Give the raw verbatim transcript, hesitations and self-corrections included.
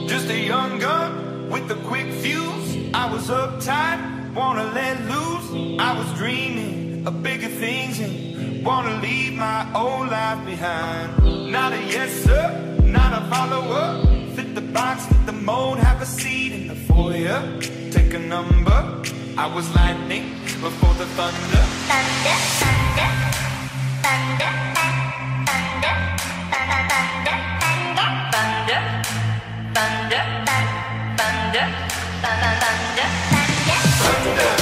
Just a young gun with a quick fuse. I was uptight, wanna let loose. I was dreaming of bigger things and wanna leave my old life behind. Not a yes sir, not a follower. Fit the box, fit the mold, have a seat in the foyer. Take a number. I was lightning before the thunder. Thunder, thunder, thunder, thunder, thunder, thunder, thunder, thunder, thunder, thunder, thunder, thunder.